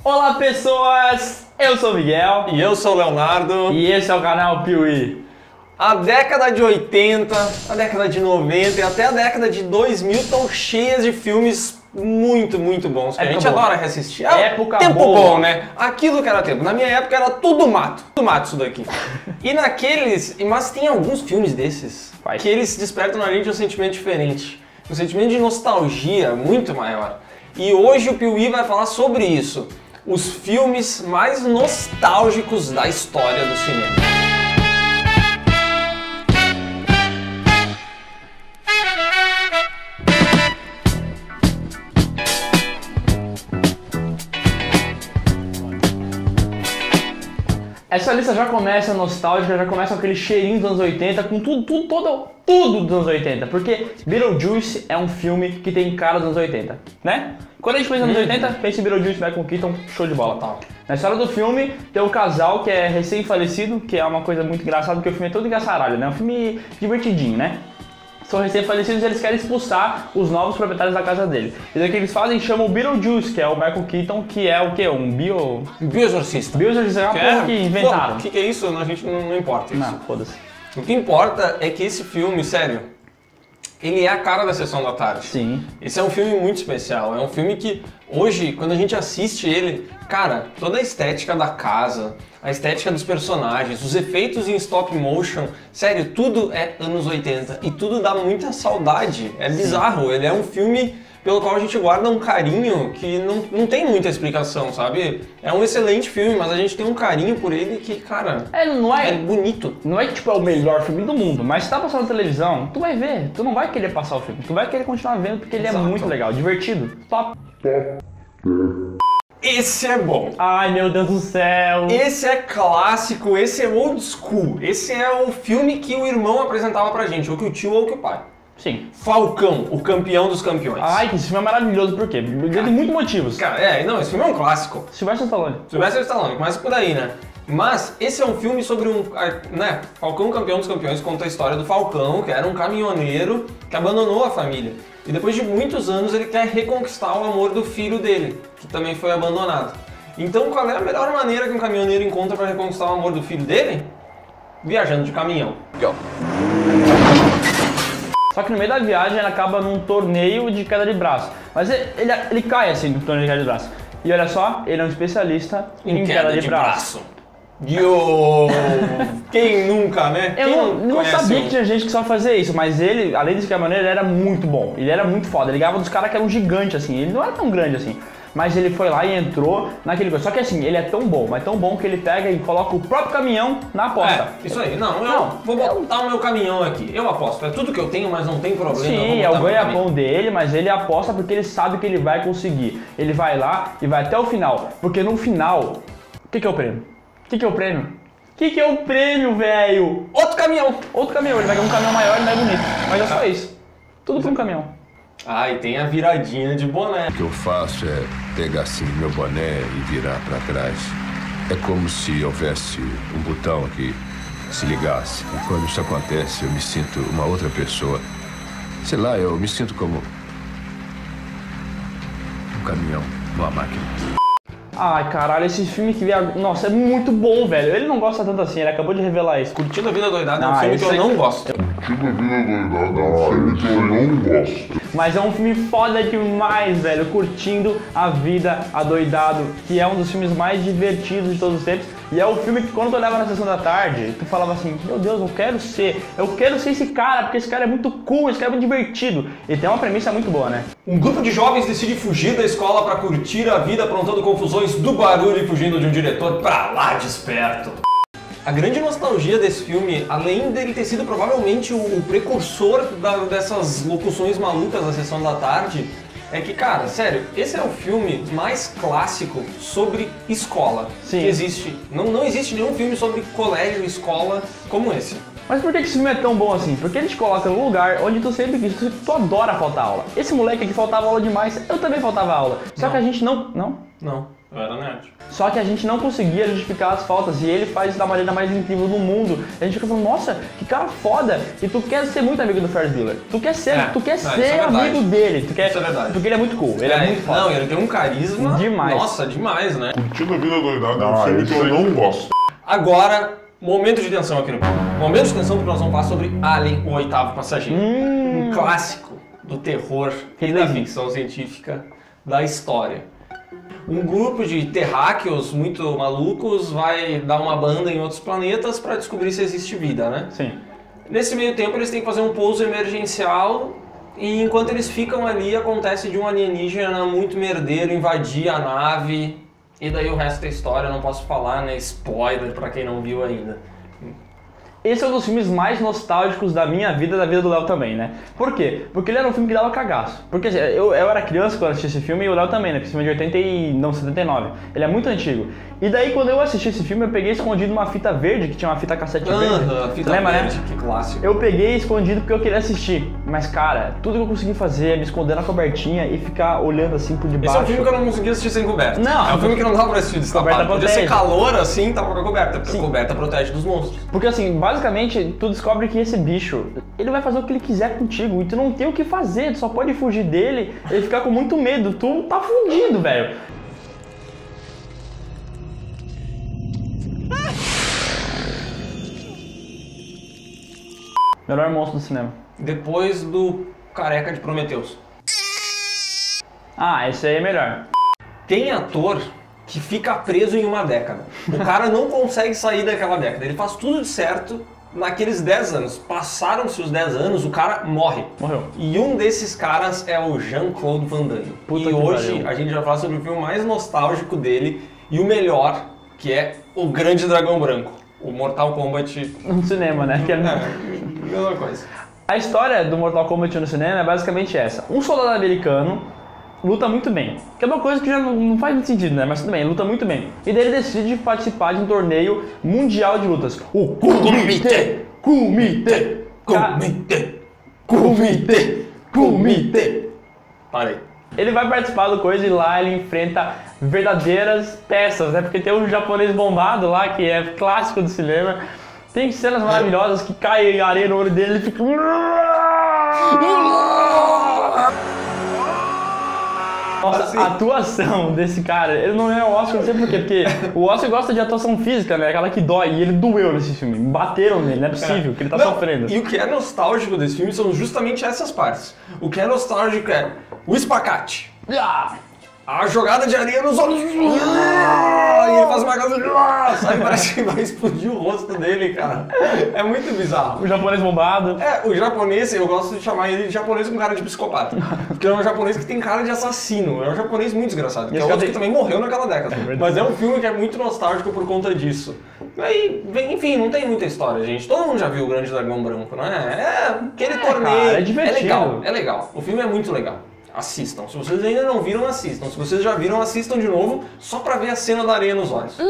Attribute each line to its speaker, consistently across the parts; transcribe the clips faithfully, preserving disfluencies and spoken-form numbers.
Speaker 1: Olá pessoas, eu sou o Miguel.
Speaker 2: E eu sou o Leonardo.
Speaker 1: E esse é o canal Piuí.
Speaker 2: A década de oitenta, a década de noventa e até a década de dois mil estão cheias de filmes muito, muito bons. Que a gente
Speaker 1: boa.
Speaker 2: adora reassistir.
Speaker 1: É época
Speaker 2: tempo
Speaker 1: boa.
Speaker 2: bom, né? Aquilo que era tempo. Na minha época era tudo mato. Tudo mato isso daqui. E naqueles... Mas tem alguns filmes desses
Speaker 1: Vai.
Speaker 2: que eles despertam na gente um sentimento diferente. Um sentimento de nostalgia muito maior. E hoje o Piuí vai falar sobre isso. Os filmes mais nostálgicos da história do cinema.
Speaker 1: Essa lista já começa nostálgica, já começa com aquele cheirinho dos anos oitenta, com tudo, tudo, todo, tudo dos anos oitenta. Porque Beetlejuice é um filme que tem cara dos anos oitenta, né? Quando a gente pensa nos anos oitenta, pensa em Beetlejuice, Michael Keaton, show de bola.
Speaker 2: Tá.
Speaker 1: Na história do filme, tem o casal que é recém-falecido, que é uma coisa muito engraçada, porque o filme é todo engraçaralho, né? É um filme divertidinho, né? São recém-falecidos e eles querem expulsar os novos proprietários da casa dele. E daí o que eles fazem, chamam o Beetlejuice, que é o Michael Keaton, que é o quê? Um bio...
Speaker 2: Bioexorcista.
Speaker 1: Bioexorcista é uma porra que inventaram.
Speaker 2: O que, que é isso? A gente não, não importa isso.
Speaker 1: Não, foda-se.
Speaker 2: O que importa é que esse filme, sério, ele é a cara da Sessão da Tarde.
Speaker 1: Sim.
Speaker 2: Esse é um filme muito especial. É um filme que, hoje, quando a gente assiste ele, cara, toda a estética da casa, a estética dos personagens, os efeitos em stop motion, sério, tudo é anos oitenta e tudo dá muita saudade. É bizarro. Ele é um filme pelo qual a gente guarda um carinho que não, não tem muita explicação, sabe? É um excelente filme, mas a gente tem um carinho por ele que, cara,
Speaker 1: É, não é,
Speaker 2: é bonito.
Speaker 1: não é que tipo, é o melhor filme do mundo, mas se tá passando na televisão, tu vai ver, tu não vai querer passar o filme, tu vai querer continuar vendo porque ele
Speaker 2: Exato.
Speaker 1: é muito legal, divertido, top.
Speaker 2: Esse é bom.
Speaker 1: Ai meu Deus do céu.
Speaker 2: Esse é clássico, esse é old school. Esse é o filme que o irmão apresentava pra gente, ou que o tio ou que o pai.
Speaker 1: Sim.
Speaker 2: Falcão, o campeão dos campeões.
Speaker 1: Ai, que esse filme é maravilhoso, por quê? Tem muitos motivos.
Speaker 2: Cara, é, não, esse filme é um clássico.
Speaker 1: Sylvester Stallone.
Speaker 2: Sylvester Stallone, começa por aí, né? Mas esse é um filme sobre um, né, Falcão, campeão dos campeões, conta a história do Falcão, que era um caminhoneiro que abandonou a família. E depois de muitos anos ele quer reconquistar o amor do filho dele, que também foi abandonado. Então qual é a melhor maneira que um caminhoneiro encontra para reconquistar o amor do filho dele? Viajando de caminhão. Go.
Speaker 1: Só que no meio da viagem ele acaba num torneio de queda de braço. Mas ele, ele, ele cai assim no torneio de queda de braço. E olha só, ele é um especialista em, em queda, queda de, de braço. braço.
Speaker 2: Yo! Quem nunca, né?
Speaker 1: Eu
Speaker 2: Quem
Speaker 1: não, não sabia
Speaker 2: um...
Speaker 1: que tinha gente que só fazia isso, mas ele, além de caminhoneiro, ele era muito bom. Ele era muito foda. Ele ganhava dos caras que eram gigantes assim. Ele não era tão grande assim. Mas ele foi lá e entrou naquele coisa. Só que assim, ele é tão bom, mas tão bom que ele pega e coloca o próprio caminhão na aposta.
Speaker 2: É, isso aí. Não, eu
Speaker 1: não,
Speaker 2: vou botar eu... o meu caminhão aqui. Eu aposto. É tudo que eu tenho, mas não tem problema.
Speaker 1: Sim, é o ganha-pão dele, mas ele aposta porque ele sabe que ele vai conseguir. Ele vai lá e vai até o final. Porque no final, o que, que é o prêmio? O que, que é o prêmio? O que, que é o prêmio, velho?
Speaker 2: Outro caminhão!
Speaker 1: Outro caminhão. Ele vai ganhar um caminhão maior e mais bonito. Mas é só isso. Tudo pra um caminhão.
Speaker 2: Ah, e tem a viradinha de boné.
Speaker 3: O que eu faço é pegar assim meu boné e virar para trás. É como se houvesse um botão que se ligasse. E quando isso acontece, eu me sinto uma outra pessoa. Sei lá, eu me sinto como um caminhão, uma máquina.
Speaker 1: Ai, caralho, esse filme que via... Nossa, é muito bom, velho. Ele não gosta tanto assim, ele acabou de revelar isso.
Speaker 2: Curtindo a Vida Doidada é um
Speaker 1: Ah,
Speaker 2: filme que eu
Speaker 1: esse
Speaker 2: não
Speaker 1: aqui-
Speaker 2: gosto.
Speaker 4: Curtindo a Vida Doidada é um filme que eu não gosto.
Speaker 1: Mas é um filme foda demais, velho. Curtindo a Vida Adoidado, que é um dos filmes mais divertidos de todos os tempos. E é o filme que quando tu olhava na sessão da tarde, tu falava assim, meu Deus, eu quero ser, eu quero ser esse cara, porque esse cara é muito cool, esse cara é muito divertido. E tem uma premissa muito boa, né?
Speaker 2: Um grupo de jovens decide fugir da escola para curtir a vida, aprontando confusões do barulho e fugindo de um diretor pra lá de esperto. A grande nostalgia desse filme, além dele ter sido provavelmente o, o precursor da, dessas locuções malucas da Sessão da Tarde, é que, cara, sério, esse é o filme mais clássico sobre escola
Speaker 1: Sim.
Speaker 2: que existe. Não, não existe nenhum filme sobre colégio e escola como esse.
Speaker 1: Mas por que esse filme é tão bom assim? Porque ele te coloca num lugar onde tu sempre quis, tu, tu adora faltar aula. Esse moleque aqui faltava aula demais, eu também faltava aula. Só
Speaker 2: Não.
Speaker 1: que a gente não... Não?
Speaker 2: Não, eu era nerd.
Speaker 1: Só que a gente não conseguia justificar as faltas e ele faz isso da maneira mais incrível do mundo. A gente fica falando, nossa, que cara foda! E tu quer ser muito amigo do Ferris Bueller. Tu quer ser,
Speaker 2: É,
Speaker 1: tu quer
Speaker 2: não,
Speaker 1: ser
Speaker 2: isso é verdade.
Speaker 1: amigo dele. Tu quer,
Speaker 2: Isso é verdade.
Speaker 1: Porque ele é muito cool, ele é,
Speaker 2: É,
Speaker 1: muito foda.
Speaker 2: não, ele tem um carisma.
Speaker 1: Demais.
Speaker 2: Nossa, demais, né?
Speaker 4: Curtindo a Vida Doidada é um
Speaker 3: Não,
Speaker 4: filme que
Speaker 3: isso
Speaker 4: eu
Speaker 3: aí-
Speaker 4: não gosto.
Speaker 2: Agora, momento de tensão aqui no filme. Momento de tensão porque nós vamos falar sobre Alien, o Oitavo Passageiro.
Speaker 1: Hum.
Speaker 2: Um clássico do terror e
Speaker 1: Que
Speaker 2: da
Speaker 1: delícia.
Speaker 2: ficção científica da história. Um grupo de terráqueos muito malucos vai dar uma banda em outros planetas para descobrir se existe vida, né?
Speaker 1: Sim.
Speaker 2: Nesse meio tempo eles têm que fazer um pouso emergencial e enquanto eles ficam ali acontece de um alienígena muito merdeiro invadir a nave e daí o resto da história eu não posso falar, né? Spoiler pra quem não viu ainda.
Speaker 1: Esse é um dos filmes mais nostálgicos da minha vida e da vida do Léo também, né? Por quê? Porque ele era um filme que dava cagaço. Porque assim, eu, eu era criança quando assisti esse filme e o Léo também, né? Porque esse filme é de oitenta e... não, setenta e nove. Ele é muito antigo. E daí quando eu assisti esse filme eu peguei escondido uma fita verde, que tinha uma fita cassete verde.
Speaker 2: Aham, fita
Speaker 1: Você lembra,
Speaker 2: verde,
Speaker 1: né?
Speaker 2: que clássico.
Speaker 1: Eu peguei escondido porque eu queria assistir. Mas cara, tudo que eu consegui fazer é me esconder na cobertinha e ficar olhando assim por debaixo.
Speaker 2: Esse é um filme que eu não consegui assistir sem coberta.
Speaker 1: Não.
Speaker 2: É um filme que não dá pra assistir
Speaker 1: Coberta
Speaker 2: destapado. Podia ser
Speaker 1: protege.
Speaker 2: calor assim, tava com a coberta, porque
Speaker 1: Sim.
Speaker 2: a coberta protege dos monstros.
Speaker 1: Porque assim, basicamente, tu descobre que esse bicho, ele vai fazer o que ele quiser contigo e tu não tem o que fazer, tu só pode fugir dele e ficar com muito medo, tu tá fudido, velho. Melhor monstro do cinema.
Speaker 2: Depois do Careca de Prometheus.
Speaker 1: Ah, esse aí é melhor.
Speaker 2: Tem ator que fica preso em uma década. O cara não consegue sair daquela década. Ele faz tudo de certo naqueles dez anos. Passaram-se os dez anos, o cara morre.
Speaker 1: Morreu.
Speaker 2: E um desses caras é o Jean-Claude Van Damme.
Speaker 1: Puta
Speaker 2: e
Speaker 1: que
Speaker 2: hoje
Speaker 1: pariu.
Speaker 2: a gente vai falar sobre o filme mais nostálgico dele e o melhor, que é O Grande Dragão Branco. O Mortal Kombat.
Speaker 1: No cinema, né? Que é...
Speaker 2: É, mesma coisa.
Speaker 1: A história do Mortal Kombat no cinema é basicamente essa. Um soldado americano luta muito bem. Que é uma coisa que já não não faz muito sentido, né? Mas tudo bem, luta muito bem. E daí ele decide participar de um torneio mundial de lutas. O Kumite! Kumite!
Speaker 2: Comitê!
Speaker 1: Kumite! Kumite!
Speaker 2: Parei.
Speaker 1: Ele vai participar do coisa e lá ele enfrenta verdadeiras peças, né? Porque tem um japonês bombado lá, que é clássico do cinema. Tem cenas maravilhosas que cai areia no olho dele e ele fica... Nossa, a atuação desse cara, ele não é o Oscar, não sei porquê, porque o Oscar gosta de atuação física, né? Aquela que dói, e ele doeu nesse filme. Bateram nele, não é possível, que ele tá
Speaker 2: Não,
Speaker 1: sofrendo.
Speaker 2: E o que é nostálgico desse filme são justamente essas partes. O que é nostálgico é o espacate.
Speaker 1: Ah!
Speaker 2: A jogada de areia nos olhos. E ele faz uma coisa. Sabe, parece que vai explodir o rosto dele, cara. É muito bizarro.
Speaker 1: O japonês bombado.
Speaker 2: É, o japonês, eu gosto de chamar ele de japonês com cara de psicopata. Porque é um japonês que tem cara de assassino. É um japonês muito desgraçado. Que é
Speaker 1: Esse
Speaker 2: outro
Speaker 1: cara
Speaker 2: que
Speaker 1: tem-
Speaker 2: também morreu naquela década.
Speaker 1: verdade.
Speaker 2: Mas é um filme que é muito nostálgico por conta disso. Aí, bem, enfim, não tem muita história, gente. Todo mundo já viu o Grande Dragão Branco, não é? É aquele
Speaker 1: É,
Speaker 2: torneio.
Speaker 1: cara, é divertido.
Speaker 2: É legal, é legal. O filme é muito legal. Assistam. Se vocês ainda não viram, assistam. Se vocês já viram, assistam de novo, só pra ver a cena da areia nos olhos.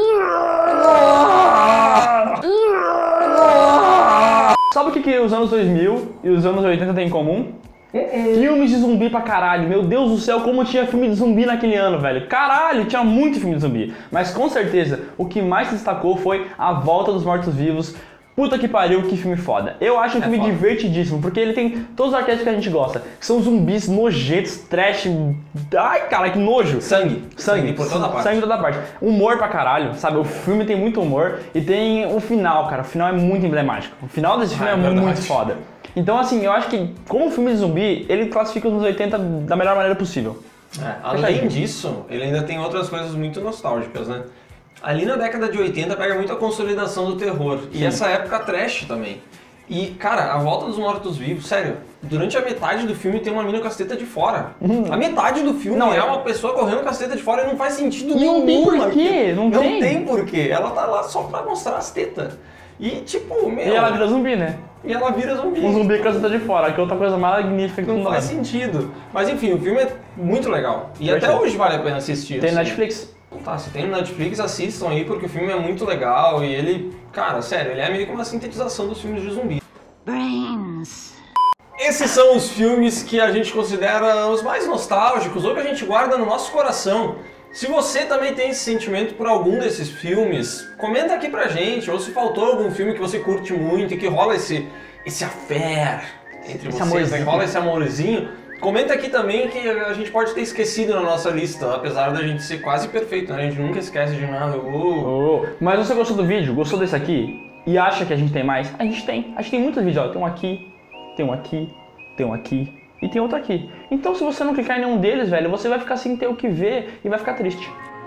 Speaker 1: Sabe o que, que os anos dois mil e os anos oitenta têm em comum? Filmes de zumbi pra caralho. Meu Deus do céu, como tinha filme de zumbi naquele ano, velho. Caralho, tinha muito filme de zumbi. Mas com certeza, o que mais se destacou foi A Volta dos Mortos-Vivos. Puta que pariu, que filme foda. Eu acho um
Speaker 2: É
Speaker 1: filme
Speaker 2: foda.
Speaker 1: divertidíssimo, porque ele tem todos os arquétipos que a gente gosta. Que são zumbis nojentos, trash... Ai, cara, que nojo.
Speaker 2: Sangue.
Speaker 1: Sangue,
Speaker 2: por toda parte.
Speaker 1: Sangue em toda parte. Humor pra caralho, sabe? O filme tem muito humor e tem o final, cara. O final é muito emblemático. O final desse filme
Speaker 2: Ah,
Speaker 1: é,
Speaker 2: é verdade.
Speaker 1: muito foda. Então, assim, eu acho que, como filme de zumbi, ele classifica os anos oitenta da melhor maneira possível.
Speaker 2: É, além disso, ele ainda tem outras coisas muito nostálgicas, né? Ali na década de oitenta pega muito a consolidação do terror. E essa época trash também. E, cara, A Volta dos Mortos-Vivos, sério, durante a metade do filme tem uma mina com as tetas de fora. A metade do filme
Speaker 1: Não,
Speaker 2: é
Speaker 1: é-
Speaker 2: uma pessoa correndo com as tetas de fora e não faz sentido
Speaker 1: Não
Speaker 2: nenhum.
Speaker 1: tem porquê,
Speaker 2: aquilo.
Speaker 1: não
Speaker 2: não
Speaker 1: tem.
Speaker 2: tem porquê. Ela tá lá só pra mostrar as tetas. E, tipo, meu...
Speaker 1: E ela vira zumbi, né?
Speaker 2: e ela vira zumbi.
Speaker 1: Um zumbi com a teta de fora, que é outra coisa magnífica que
Speaker 2: Não
Speaker 1: não dá.
Speaker 2: faz sentido. Mas enfim, o filme é muito legal. E
Speaker 1: Divertido.
Speaker 2: até hoje vale a pena assistir.
Speaker 1: Tem
Speaker 2: assim.
Speaker 1: Netflix.
Speaker 2: Tá, se tem no Netflix, assistam aí, porque o filme é muito legal e ele, cara, sério, ele é meio que uma sintetização dos filmes de zumbi.
Speaker 5: Brains.
Speaker 2: Esses são os filmes que a gente considera os mais nostálgicos ou que a gente guarda no nosso coração. Se você também tem esse sentimento por algum desses filmes, comenta aqui pra gente, ou se faltou algum filme que você curte muito e que rola esse, esse affair entre
Speaker 1: Esse
Speaker 2: vocês,
Speaker 1: amorzinho.
Speaker 2: né, que rola esse amorzinho, comenta aqui também que a gente pode ter esquecido na nossa lista, apesar da gente ser quase perfeito, né? A gente nunca esquece de nada. Uh.
Speaker 1: Oh, mas você gostou do vídeo? Gostou desse aqui? E acha que a gente tem mais? A gente tem. A gente tem muitos vídeos, ó. Tem um aqui, tem um aqui, tem um aqui e tem outro aqui. Então se você não clicar em nenhum deles, velho, você vai ficar sem ter o que ver e vai ficar triste.